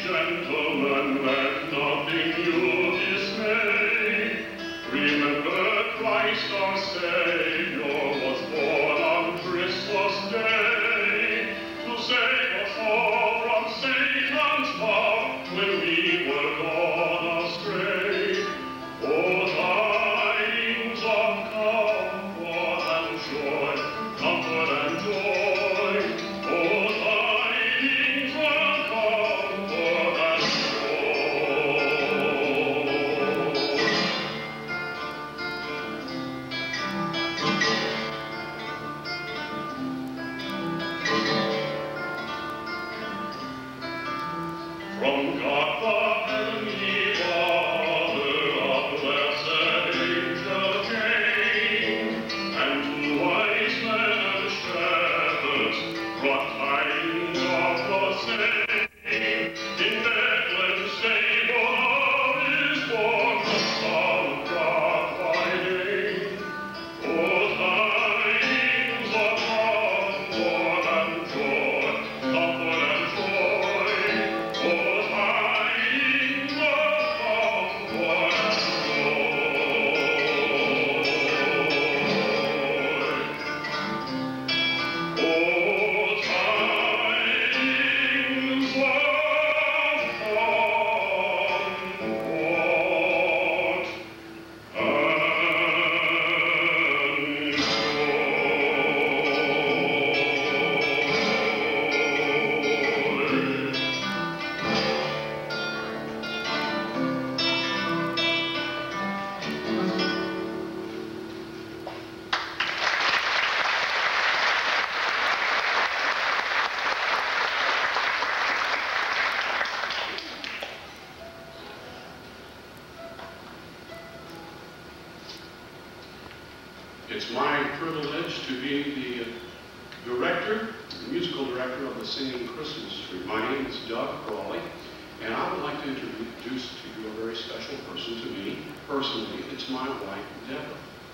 gentlemen, let nothing you dismay. Remember Christ our Savior was born on Christmas Day to save us all from Satan's power when we were gone astray. Oh, tidings of comfort and joy, comfort and joy. Oh, tidings of comfort and from God the Heavenly Father, a blessed angel came, and to wise men and shepherds brought tidings of the same. In Bethlehem stable is born the Son of God by name. Oh, tidings of comfort and joy, comfort and joy. Oh, tidings of comfort and joy. Oh, tidings of It's my privilege to be the director, the musical director of the Singing Christmas Tree. My name is Doug Crawley, and I would like to introduce to you a very special person to me personally. It's my wife, Deborah.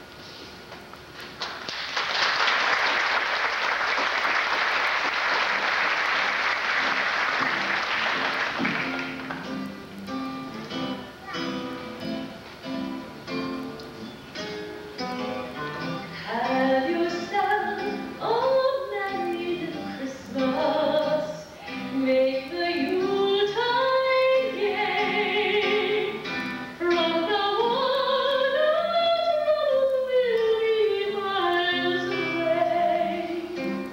Have yourself a merry little Christmas. Make the Yuletide gay. From the one that will be miles away.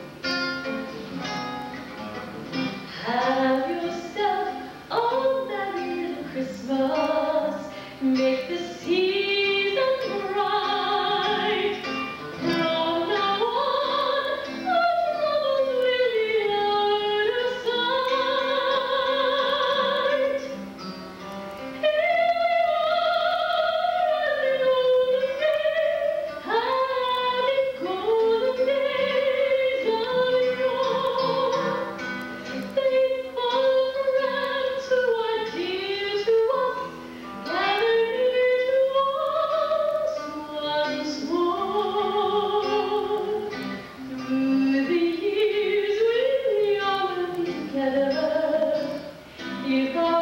Have yourself a merry little Christmas. Make the season bright. From now on, our troubles will be out of sight. Here we are in the golden days of yore. Faithful friends who are dear to us, gather near to us once more. Through the years we all will be together, if our